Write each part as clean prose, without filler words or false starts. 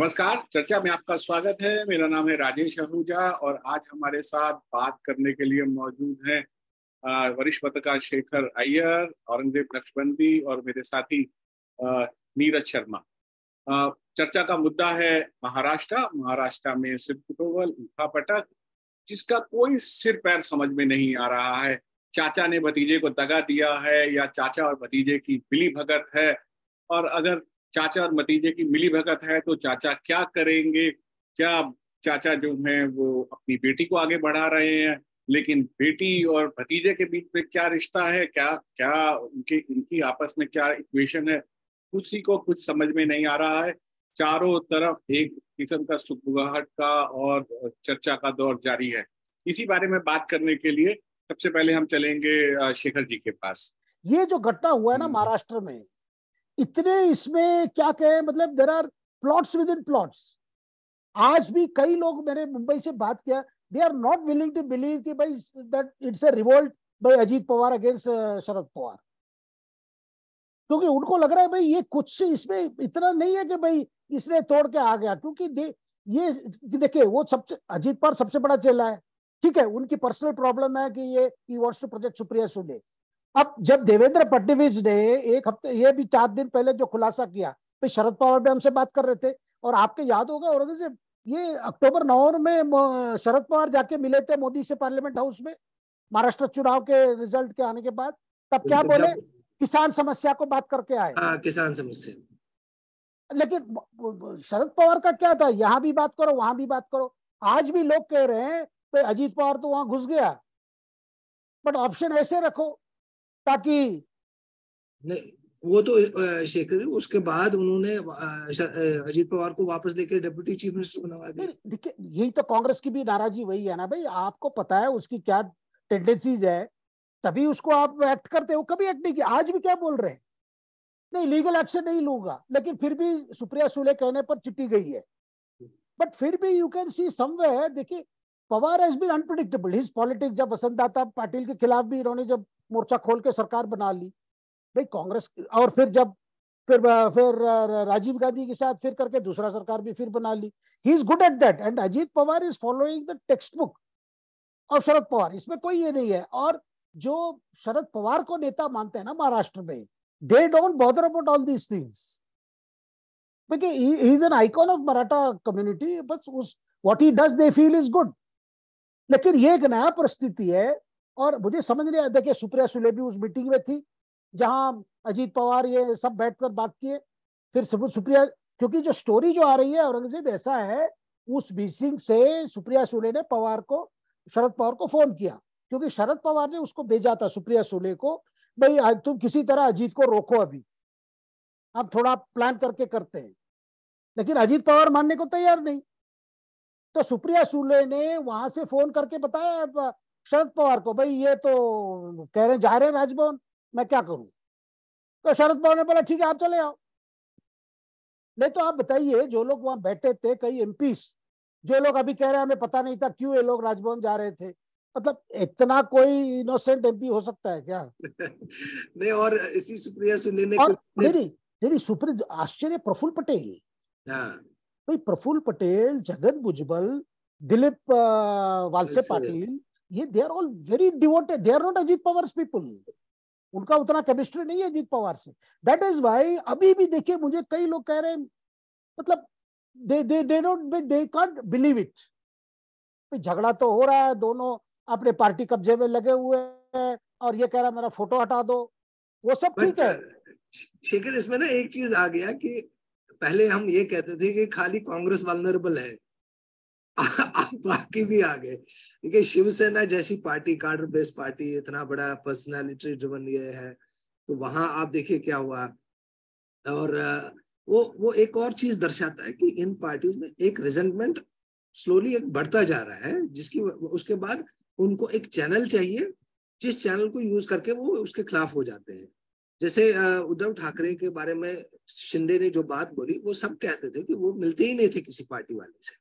नमस्कार। चर्चा में आपका स्वागत है। मेरा नाम है राजेश आहूजा और आज हमारे साथ बात करने के लिए मौजूद हैं वरिष्ठ पत्रकार शेखर अय्यर, औरंगजेब नक्शबंदी और मेरे साथी नीरज शर्मा। चर्चा का मुद्दा है महाराष्ट्र में सिद्ध तोवल उठापटक, जिसका कोई सिर पैर समझ में नहीं आ रहा है। चाचा ने भतीजे को दगा दिया है या चाचा और भतीजे की मिली भगत है, और अगर चाचा और भतीजे की मिली भगत है तो चाचा क्या करेंगे? क्या चाचा जो हैं वो अपनी बेटी को आगे बढ़ा रहे हैं, लेकिन बेटी और भतीजे के बीच में क्या रिश्ता है, क्या क्या इनकी आपस में क्या इक्वेशन है, किसी को कुछ समझ में नहीं आ रहा है। चारों तरफ एक किस्म का सुगबुगाहट का और चर्चा का दौर जारी है। इसी बारे में बात करने के लिए सबसे पहले हम चलेंगे शेखर जी के पास। ये जो घटना हुआ है ना महाराष्ट्र में, इतने इसमें क्या कहे, मतलब there are plots with in plots. आज भी कई लोग, मैंने मुंबई से बात किया, they are not willing to believe कि भाई that it's a revolt by Ajit Pawar against Sharad Pawar, क्योंकि उनको लग रहा है भाई ये कुछ इसमें इतना नहीं है कि भाई इसने तोड़ के आ गया। क्योंकि ये देखिए, वो सबसे अजीत पवार सबसे बड़ा चेला है, ठीक है, उनकी पर्सनल प्रॉब्लम है कि ये he wants to project Supriya Sule. अब जब देवेंद्र फडणवीस ने एक हफ्ते, ये भी 4 दिन पहले जो खुलासा किया, भाई शरद पवार भी हमसे बात कर रहे थे, और आपके याद होगा औरंगजेब, ये अक्टूबर नवंबर में शरद पवार जाके मिले थे मोदी से पार्लियामेंट हाउस में, महाराष्ट्र चुनाव के रिजल्ट के आने के बाद। तब क्या बोले? किसान समस्या को बात करके आए। किसान समस्या। लेकिन शरद पवार का क्या था, यहां भी बात करो वहां भी बात करो। आज भी लोग कह रहे हैं भाई अजीत पवार तो वहां घुस गया, बट ऑप्शन ऐसे रखो ताकि नहीं, वो तो शेखर, उसके बाद उन्होंने अजीत पवार को वापस लेकर डिप्टी चीफ मिनिस्टर बनवा दिया। देखिए, यही तो कांग्रेस की भी नाराजगी वही है ना भाई, आपको पता है उसकी क्या टेंडेंसीज है, तभी उसको आप एक्ट करते हो। कभी एक्ट नहीं किया। आज भी क्या बोल रहे हैं, नहीं लीगल एक्शन नहीं लूंगा, लेकिन फिर भी सुप्रिया सुले कहने पर चिट्ठी गई है। बट फिर भी यू कैन सी समवेयर, देखिए Pawar has been unpredictable his politics. जब वसंतदाता पाटिल के खिलाफ भी इन्होंने जब मोर्चा खोल के सरकार बना ली भाई कांग्रेस, और फिर राजीव गांधी के साथ फिर करके दूसरा सरकार भी फिर बना ली। He is good at that, and Ajit Pawar is following the text book of Sharad Pawar, इसमें कोई ये नहीं है। और जो शरद पवार को नेता मानते हैं ना महाराष्ट्र में, they don't bother about all these things because he is an icon of Maratha community, बस what he does they feel is good। लेकिन ये एक नया परिस्थिति है और मुझे समझ नहीं आया। देखिए सुप्रिया सुले भी उस मीटिंग में थी जहां अजीत पवार ये सब बैठकर बात किए। फिर सुप्रिया, क्योंकि जो स्टोरी जो आ रही है औरंगजेब ऐसा है, उस मीटिंग से सुप्रिया सुले ने शरद पवार को फोन किया, क्योंकि शरद पवार ने उसको भेजा था सुप्रिया सुले को, भाई तुम किसी तरह अजीत को रोको, अभी हम थोड़ा प्लान करके करते हैं। लेकिन अजीत पवार मानने को तैयार नहीं, तो सुप्रिया सुले ने वहां से फोन करके बताया शरद पवार को, भाई ये तो कह रहे जा रहे हैं राजभवन, मैं क्या करूं? तो शरद पवार ने बोला ठीक है आप चले आओ। नहीं तो आप बताइए, जो लोग वहां बैठे थे, कई एमपीस, जो लोग अभी कह रहे हैं हमें पता नहीं था क्यों ये लोग राजभवन जा रहे थे, मतलब इतना कोई इनोसेंट एमपी हो सकता है क्या? नहीं, और इसी सुप्रिया सुले ने नहीं सुप्रिया, आश्चर्य प्रफुल्ल पटेल, भाई प्रफुल्ल पटेल, जगन भुजबल, दिलीप वालसे पाटिल, ये they are all very devoted, they are not Ajit Pawar people. उनका उतना केमिस्ट्री नहीं है अजीत पवार से। दैट इज वाई अभी भी देखिए मुझे कई लोग कह रहे हैं, मतलब दे कांट बिलीव इट। झगड़ा तो हो रहा है, दोनों अपने पार्टी कब्जे में लगे हुए हैं, और ये कह रहा है मेरा फोटो हटा दो, वो सब ठीक है। शेखर, इसमें ना एक चीज आ गया कि पहले हम ये कहते थे कि खाली कांग्रेस वल्नरेबल है, अब बाकी भी आ गए। देखिए शिवसेना जैसी पार्टी, कार्डर बेस्ड पार्टी, इतना बड़ा पर्सनालिटी ड्रिवन ये है, तो वहां आप देखिए क्या हुआ। और वो एक और चीज दर्शाता है कि इन पार्टीज में एक रिजेंटमेंट स्लोली एक बढ़ता जा रहा है, जिसकी उसके बाद उनको एक चैनल चाहिए जिस चैनल को यूज करके वो उसके खिलाफ हो जाते हैं। जैसे उद्धव ठाकरे के बारे में शिंदे ने जो बात बोली, वो सब कहते थे कि वो मिलते ही नहीं थे किसी पार्टी वाले से।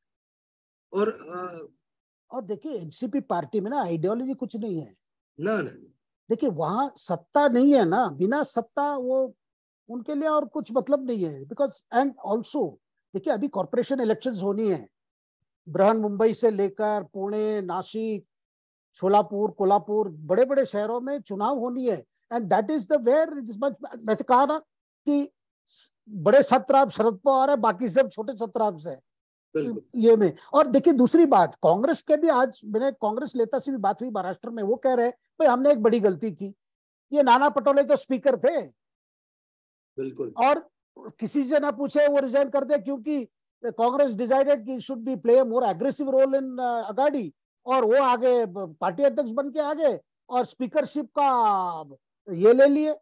और देखिए एनसीपी पार्टी में ना आइडियोलॉजी कुछ नहीं है ना। देखिए वहां सत्ता नहीं है ना, बिना सत्ता वो उनके लिए और कुछ मतलब नहीं है। बिकॉज एंड ऑल्सो देखिए अभी कॉर्पोरेशन इलेक्शंस होनी है, बृहन मुंबई से लेकर पुणे, नासिक, सोलापुर, कोल्हापुर, बड़े बड़े शहरों में चुनाव होनी है। And that is the where वैसे कहा ना कि बड़े सत्रप शरद पवार है, बाकी सब छोटे सत्रप है ये में। और देखिए दूसरी बात, कांग्रेस के भी आज मैंने कांग्रेस नेता से भी बात हुई महाराष्ट्र में, वो कह रहे हैं भाई हमने एक बड़ी गलती की, ये नाना पटोले तो स्पीकर थे बिल्कुल, और किसी से ना पूछे वो रिजाइन कर दे, क्योंकि कांग्रेस डिसाइडेड कि should be play more aggressive role in Aghadi, और वो आगे पार्टी अध्यक्ष बन के आगे और स्पीकरशिप का ये ले लिए।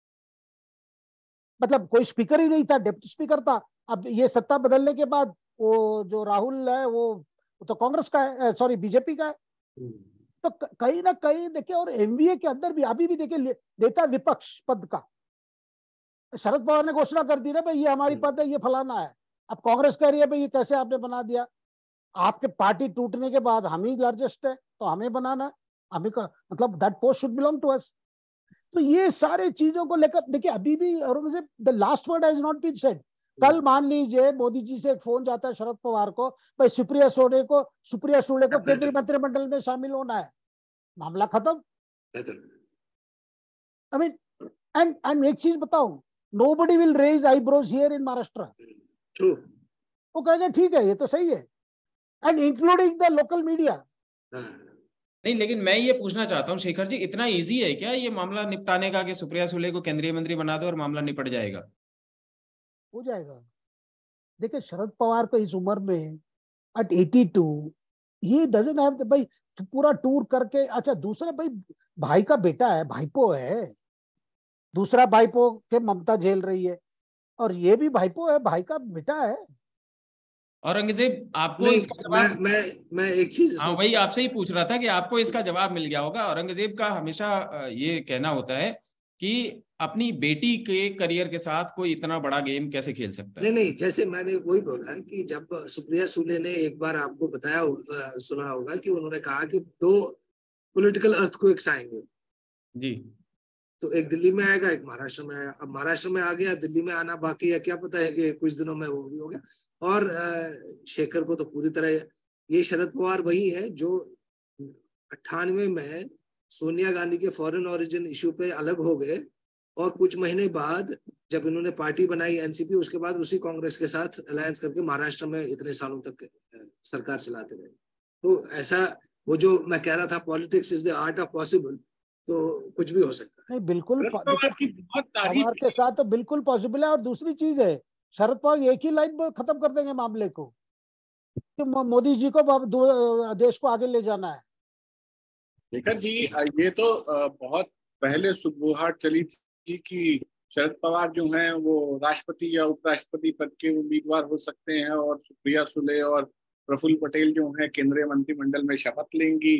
मतलब कोई स्पीकर ही नहीं था, डिप्टी स्पीकर था। अब ये सत्ता बदलने के बाद वो जो राहुल है वो तो कांग्रेस का है, सॉरी बीजेपी का है। तो कहीं ना कहीं देखिए, और एमवीए के अंदर भी अभी भी देखिए नेता विपक्ष पद का शरद पवार ने घोषणा कर दी ना भाई ये हमारी पद है, ये फलाना है। अब कांग्रेस कह रही है भाई ये कैसे आपने बना दिया, आपके पार्टी टूटने के बाद हम ही लार्जेस्ट है तो हमें बनाना है, हमें का मतलब that post should belong to us. तो ये सारे चीजों को लेकर देखिए अभी भी Aurangzeb the last word has not been said. कल मान लीजिए मोदी जी से एक फोन जाता है शरद पवार को, भाई सुप्रिया सुले को केंद्रीय मंत्रिमंडल में शामिल होना है, मामला खत्म। आई मीन एंड एक चीज बताऊं, nobody will raise eyebrows here in Maharashtra. True. वो कहेंगे ठीक है ये तो सही है, and including the local media. नहीं, लेकिन मैं ये पूछना चाहता हूँ शेखर जी, इतना इजी है क्या ये मामला निपटाने का कि सुप्रिया सुले को केंद्रीय मंत्री बना दो और मामला निपट जाएगा? हो जाएगा। देखिए शरद पवार को इस उम्र में at 82 he doesn't have भाई पूरा टूर करके, अच्छा दूसरा भाई का बेटा है, भाईपो है, दूसरा भाईपो के ममता झेल रही है और ये भी भाईपो है, भाई का बेटा है। औरंगजेब आपको इसका जवाब मैं एक चीज, हाँ वही आपसे ही पूछ रहा था कि आपको इसका जवाब मिल गया होगा। औरंगजेब का हमेशा ये कहना होता है कि अपनी बेटी के करियर के साथ कोई इतना बड़ा गेम कैसे खेल सकता है। नहीं, जैसे मैंने वही बोला कि जब सुप्रिया सुले ने एक बार आपको बताया सुना होगा कि उन्होंने कहा कि 2 पॉलिटिकल अर्थक्वेक्स आएंगे जी, तो एक दिल्ली में आएगा, एक महाराष्ट्र में आया। अब महाराष्ट्र में आ गया, दिल्ली में आना बाकी है, क्या पता है कि कुछ दिनों में वो भी हो गया। और शेखर को तो पूरी तरह, ये शरद पवार वही है जो 98 में सोनिया गांधी के फॉरेन ओरिजिन इश्यू पे अलग हो गए और कुछ महीने बाद जब इन्होंने पार्टी बनाई एनसीपी, उसके बाद उसी कांग्रेस के साथ अलायंस करके महाराष्ट्र में इतने सालों तक सरकार चलाते रहे। तो ऐसा वो जो मैं कह रहा था, politics is the art of possible, तो कुछ भी हो सकता है। नहीं बिल्कुल पवार के साथ तो बिल्कुल पॉसिबल है। और दूसरी चीज है, शरद पवार एक ही लाइन में खत्म कर देंगे मामले को कि मोदी जी को देश को आगे ले जाना है। शेखर जी, ये तो बहुत पहले सुगबुहाट चली थी कि शरद पवार जो हैं वो राष्ट्रपति या उपराष्ट्रपति पद के उम्मीदवार हो सकते हैं और सुप्रिया सुले और प्रफुल्ल पटेल जो हैं केंद्रीय मंत्रिमंडल में शपथ लेंगी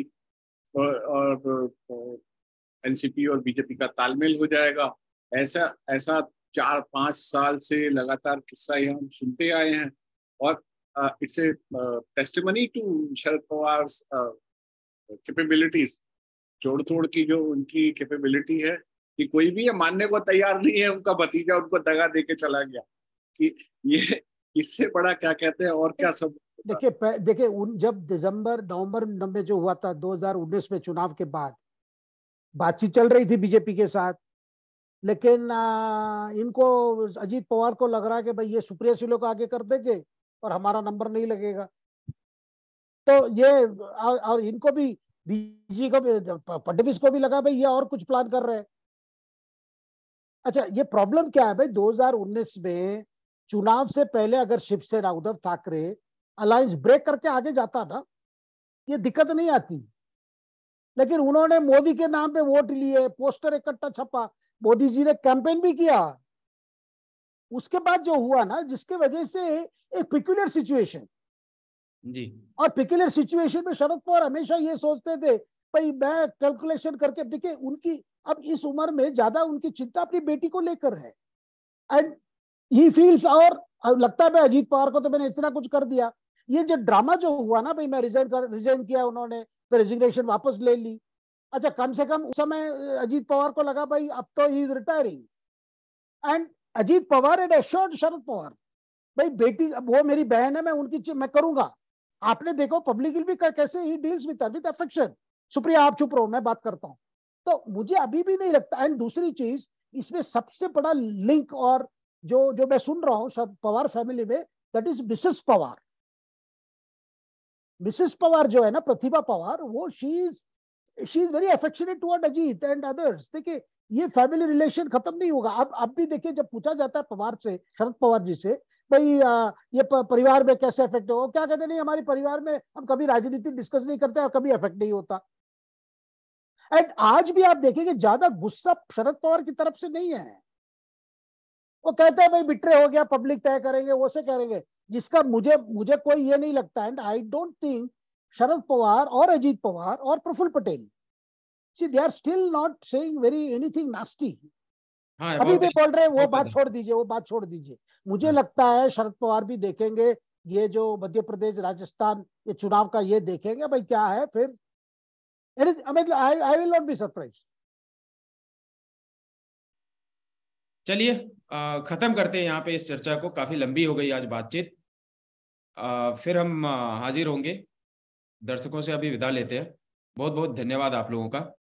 और एनसीपी और बीजेपी का तालमेल हो जाएगा। ऐसा 4-5 साल से लगातार किस्सा ये हम सुनते आए हैं और it's a testimony to Sharad Pawar capabilities, जोड़ तोड़ की जो उनकी कैपेबिलिटी है कि कोई भी ये मानने को तैयार नहीं है उनका भतीजा उनको दगा देके चला गया, कि ये इससे बड़ा क्या कहते हैं और क्या सब। देखिए जब नवंबर में जो हुआ था 2019 में चुनाव के बाद बातचीत चल रही थी बीजेपी के साथ, लेकिन इनको अजीत पवार को लग रहा है कि भाई ये सुप्रिया सुले को आगे कर देंगे और हमारा नंबर नहीं लगेगा। तो ये और इनको भी बीजी को भी फडणवीस को भी लगा भाई ये और कुछ प्लान कर रहे हैं। अच्छा ये प्रॉब्लम क्या है भाई, 2019 में चुनाव से पहले अगर शिवसेना उद्धव ठाकरे अलायंस ब्रेक करके आगे जाता ना, ये दिक्कत नहीं आती। लेकिन उन्होंने मोदी के नाम पे वोट लिए, पोस्टर इकट्ठा छपा, मोदी जी ने कैंपेन भी किया। उसके बाद जो हुआ ना, जिसके वजह से एक पिक्यूलियर सिचुएशन जी, और पिक्यूलियर सिचुएशन में शरद पवार हमेशा ये सोचते थे भाई मैं कैलकुलेशन करके, देखिए उनकी अब इस उम्र में ज्यादा उनकी चिंता अपनी बेटी को लेकर है। एंड ही फील्स, और लगता है भाई अजीत पवार को तो मैंने इतना कुछ कर दिया। ये जो ड्रामा जो हुआ ना भाई, मैं रिजाइन किया, उन्होंने फिर रेजिग्नेशन वापस ले ली। अच्छा कम से कम उस समय अजीत पवार को लगा भाई अब तो he is retiring, and Ajit Pawar had assured Sharad Pawar भाई बेटी वो मेरी बहन है, मैं उनकी मैं करूंगा। आपने देखो पब्लिकली भी कैसे he deals with affection. Supriya आप चुप रहो, मैं बात करता हूं। तो मुझे अभी भी नहीं लगता। एंड दूसरी चीज, इसमें सबसे बड़ा लिंक और जो मैं सुन रहा हूं पवार फैमिली में, that is Mrs Pawar. Mrs Pawar जो है ना, प्रतिभा पवार, वो she is very affectionate toward Ajit and others. देखिए ये फैमिली रिलेशन खत्म नहीं होगा। अब भी देखिए, जब पूछा जाता है पवार से, शरद पवार जी से, भाई ये परिवार में कैसे इफेक्ट होगा, क्या कहते, नहीं हमारे परिवार में हम कभी राजनीति डिस्कस नहीं करते और कभी इफेक्ट नहीं होता। एंड आज भी आप देखेंगे ज्यादा गुस्सा शरद पवार की तरफ से नहीं है। वो कहते हैं भाई बिट्रे हो गया, पब्लिक तय करेंगे, वो से करेंगे, जिसका मुझे कोई ये नहीं लगता। And I don't think Sharad Pawar और अजीत पवार और Praful Patel, see they are still not saying very anything nasty। हाँ, अभी भी बोल रहे हैं वो बात छोड़ दीजिए, वो बात छोड़ दीजिए। मुझे लगता है शरद पवार भी देखेंगे ये जो मध्य प्रदेश राजस्थान ये चुनाव का, ये देखेंगे भाई क्या है फिर। I will not be surprise. चलिए खत्म करते हैं यहाँ पे इस चर्चा को, काफी लंबी हो गई आज बातचीत। फिर हम हाजिर होंगे। दर्शकों से अभी विदा लेते हैं। बहुत बहुत धन्यवाद आप लोगों का।